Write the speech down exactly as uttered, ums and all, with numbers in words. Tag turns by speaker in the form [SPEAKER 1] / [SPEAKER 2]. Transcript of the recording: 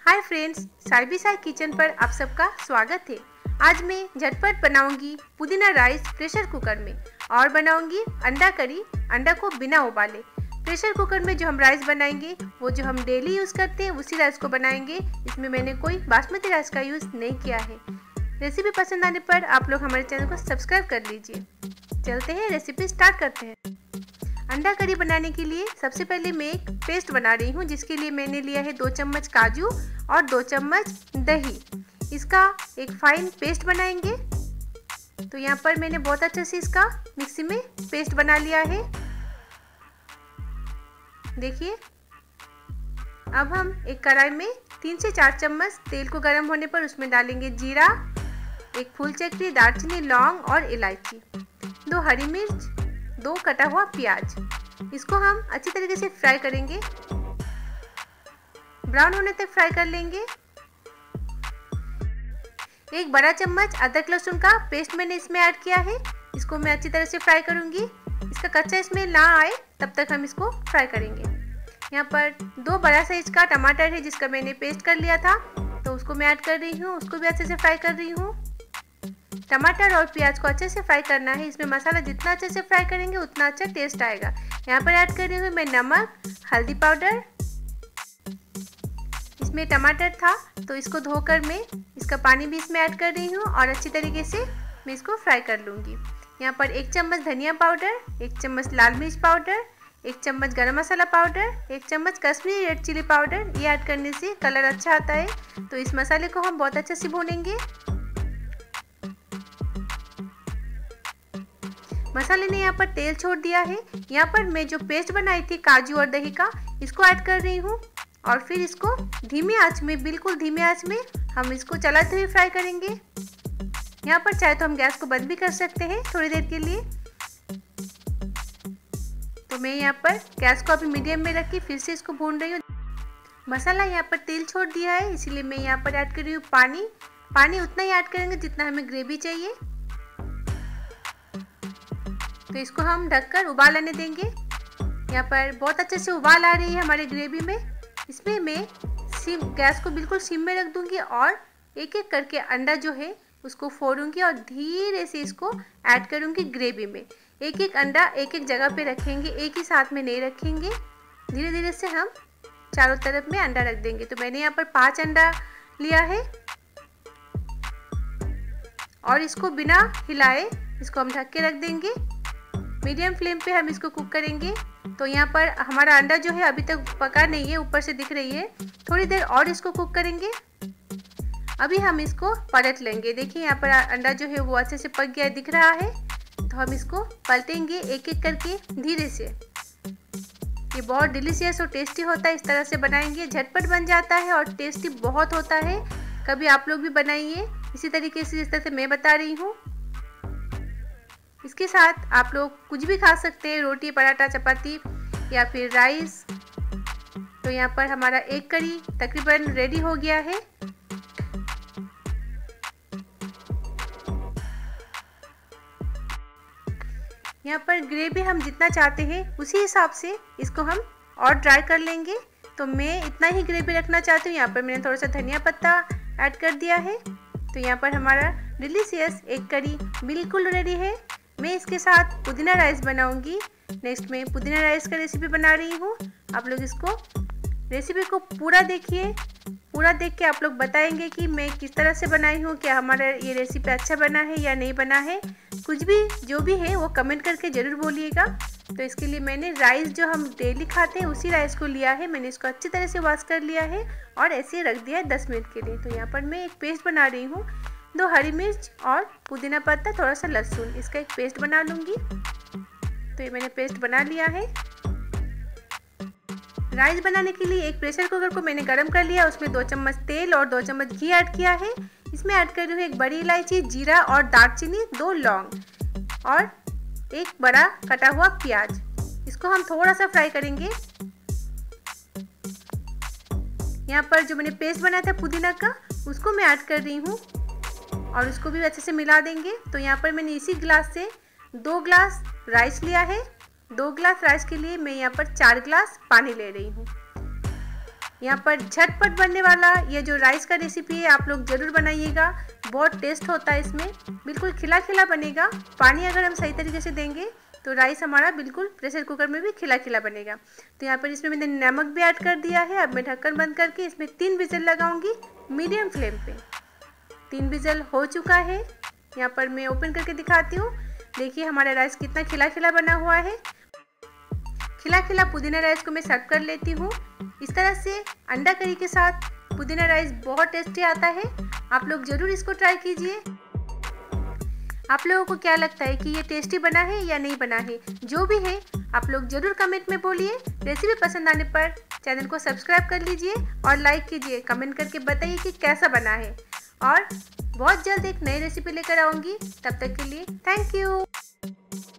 [SPEAKER 1] हाय friends, साइबी Sai kitchen पर आप सबका स्वागत है। आज मैं झटपट बनाऊंगी पुदीना राइस प्रेशर कुकर में और बनाऊंगी अंडा करी, अंडा को बिना उबाले। प्रेशर कुकर में जो हम राइस बनाएंगे वो जो हम डेली यूज़ करते हैं उसी राइस को बनाएंगे। इसमें मैंने कोई बासमती राइस का यूज़ नहीं किया है। रेसिपी पसंद आने पर आप लोग हमारे चैनल को सब्सक्राइब कर लीजिए। चलते हैं, रेसिपी स्टार्ट करते हैं। अंडा करी बनाने के लिए सबसे पहले मैं एक पेस्ट बना रही हूँ, जिसके लिए मैंने लिया है दो चम्मच काजू और दो चम्मच दही। इसका एक फाइन पेस्ट बनाएंगे। तो यहाँ पर मैंने बहुत अच्छे से इसका मिक्सी में पेस्ट बना लिया है। देखिए, अब हम एक कढ़ाई में तीन से चार चम्मच तेल को गर्म होने पर उसमें डालेंगे जीरा, एक फूल चक्री, दालचीनी, लौंग और इलायची, दो हरी मिर्च, दो कटा हुआ प्याज। इसको हम अच्छी तरीके से फ्राई करेंगे, ब्राउन होने तक फ्राई कर लेंगे। एक बड़ा चम्मच अदरक लहसुन का पेस्ट मैंने इसमें ऐड किया है। इसको मैं अच्छी तरह से फ्राई करूंगी। इसका कच्चा इसमें ना आए तब तक हम इसको फ्राई करेंगे। यहाँ पर दो बड़ा साइज का टमाटर है जिसका मैंने पेस्ट कर लिया था, तो उसको मैं ऐड कर रही हूँ। उसको भी अच्छे से फ्राई कर रही हूँ। टमाटर और प्याज को अच्छे से फ्राई करना है। इसमें मसाला जितना अच्छे से फ्राई करेंगे उतना अच्छा टेस्ट आएगा। यहाँ पर ऐड कर रही हूँ मैं नमक, हल्दी पाउडर। इसमें टमाटर था तो इसको धोकर मैं इसका पानी भी इसमें ऐड कर रही हूँ और अच्छी तरीके से मैं इसको फ्राई कर लूँगी। यहाँ पर एक चम्मच धनिया पाउडर, एक चम्मच लाल मिर्च पाउडर, एक चम्मच गरम मसाला पाउडर, एक चम्मच कश्मीरी रेड चिली पाउडर। ये ऐड करने से कलर अच्छा आता है। तो इस मसाले को हम बहुत अच्छे से भूनेंगे। मसाले ने यहाँ पर तेल छोड़ दिया है। यहाँ पर मैं जो पेस्ट बनाई थी काजू और दही का, इसको ऐड कर रही हूँ और फिर इसको धीमी आंच में, बिल्कुल धीमी आंच में हम इसको चलाते हुए फ्राई करेंगे। यहाँ पर चाहे तो हम गैस को बंद भी कर सकते हैं थोड़ी देर के लिए। तो मैं यहाँ पर गैस को अभी मीडियम में रख के फिर से इसको भून रही हूँ। मसाला यहाँ पर तेल छोड़ दिया है, इसीलिए मैं यहाँ पर ऐड कर रही हूँ पानी। पानी उतना ही ऐड करेंगे जितना हमें ग्रेवी चाहिए। तो इसको हम ढककर उबाल आने देंगे। यहाँ पर बहुत अच्छे से उबाल आ रही है हमारी ग्रेवी में। इसमें मैं सिम गैस को बिल्कुल सिम में रख दूंगी और एक एक करके अंडा जो है उसको फोड़ूंगी और धीरे से इसको ऐड करूंगी ग्रेवी में। एक एक अंडा एक एक जगह पे रखेंगे, एक ही साथ में नहीं रखेंगे। धीरे धीरे से हम चारों तरफ में अंडा रख देंगे। तो मैंने यहाँ पर पाँच अंडा लिया है और इसको बिना हिलाए इसको हम ढक के रख देंगे। मीडियम फ्लेम पे हम इसको कुक करेंगे। तो यहाँ पर हमारा अंडा जो है अभी तक पका नहीं है, ऊपर से दिख रही है। थोड़ी देर और इसको कुक करेंगे। अभी हम इसको पलट लेंगे। देखिए, यहाँ पर अंडा जो है वो अच्छे से पक गया दिख रहा है। तो हम इसको पलटेंगे एक एक करके धीरे से। ये बहुत डिलीशियस और टेस्टी होता है। इस तरह से बनाएंगे, झटपट बन जाता है और टेस्टी बहुत होता है। कभी आप लोग भी बनाइए इसी तरीके से जिस तरह से मैं बता रही हूँ। इसके साथ आप लोग कुछ भी खा सकते हैं, रोटी, पराठा, चपाती या फिर राइस। तो यहाँ पर हमारा एक करी तकरीबन रेडी हो गया है। यहाँ पर ग्रेवी हम जितना चाहते हैं उसी हिसाब से इसको हम और ड्राई कर लेंगे। तो मैं इतना ही ग्रेवी रखना चाहती हूँ। यहाँ पर मैंने थोड़ा सा धनिया पत्ता ऐड कर दिया है। तो यहाँ पर हमारा डिलीशियस एक करी बिल्कुल रेडी है। मैं इसके साथ पुदीना राइस बनाऊंगी। नेक्स्ट में पुदीना राइस का रेसिपी बना रही हूँ। आप लोग इसको रेसिपी को पूरा देखिए। पूरा देख के आप लोग बताएंगे कि मैं किस तरह से बनाई हूँ, क्या हमारा ये रेसिपी अच्छा बना है या नहीं बना है। कुछ भी जो भी है वो कमेंट करके ज़रूर बोलिएगा। तो इसके लिए मैंने राइस जो हम डेली खाते हैं उसी राइस को लिया है। मैंने इसको अच्छी तरह से वॉश कर लिया है और ऐसे रख दिया है दस मिनट के लिए। तो यहाँ पर मैं एक पेस्ट बना रही हूँ। दो हरी मिर्च और पुदीना पत्ता, थोड़ा सा लहसुन, इसका एक पेस्ट बना लूँगी। तो ये मैंने पेस्ट बना लिया है। राइस बनाने के लिए एक प्रेशर कुकर को मैंने गरम कर लिया। उसमें दो चम्मच तेल और दो चम्मच घी ऐड किया है। इसमें ऐड कर रही हूँ एक बड़ी इलायची, जीरा और दालचीनी, दो लौंग और एक बड़ा कटा हुआ प्याज। इसको हम थोड़ा सा फ्राई करेंगे। यहाँ पर जो मैंने पेस्ट बनाया था पुदीना का, उसको मैं ऐड कर रही हूँ और उसको भी अच्छे से मिला देंगे। तो यहाँ पर मैंने इसी गिलास से दो ग्लास राइस लिया है। दो ग्लास राइस के लिए मैं यहाँ पर चार ग्लास पानी ले रही हूँ। यहाँ पर झटपट बनने वाला ये जो राइस का रेसिपी है आप लोग ज़रूर बनाइएगा। बहुत टेस्ट होता है इसमें, बिल्कुल खिला खिला बनेगा। पानी अगर हम सही तरीके से देंगे तो राइस हमारा बिल्कुल प्रेशर कुकर में भी खिला खिला बनेगा। तो यहाँ पर इसमें मैंने नमक भी ऐड कर दिया है। अब मैं ढक्कन बंद करके इसमें तीन विजल लगाऊंगी मीडियम फ्लेम पे। तीन विजल हो चुका है। यहाँ पर मैं ओपन करके दिखाती हूँ। देखिए हमारा राइस कितना खिला खिला बना हुआ है। खिला खिला पुदीना राइस को मैं सर्व कर लेती हूँ। इस तरह से अंडा करी के साथ पुदीना राइस बहुत टेस्टी आता है। आप लोग ज़रूर इसको ट्राई कीजिए। आप लोगों को क्या लगता है कि ये टेस्टी बना है या नहीं बना है? जो भी है आप लोग ज़रूर कमेंट में बोलिए। रेसिपी पसंद आने पर चैनल को सब्सक्राइब कर लीजिए और लाइक कीजिए। कमेंट करके बताइए कि कैसा बना है। और बहुत जल्द एक नई रेसिपी लेकर आऊँगी। तब तक के लिए थैंक यू।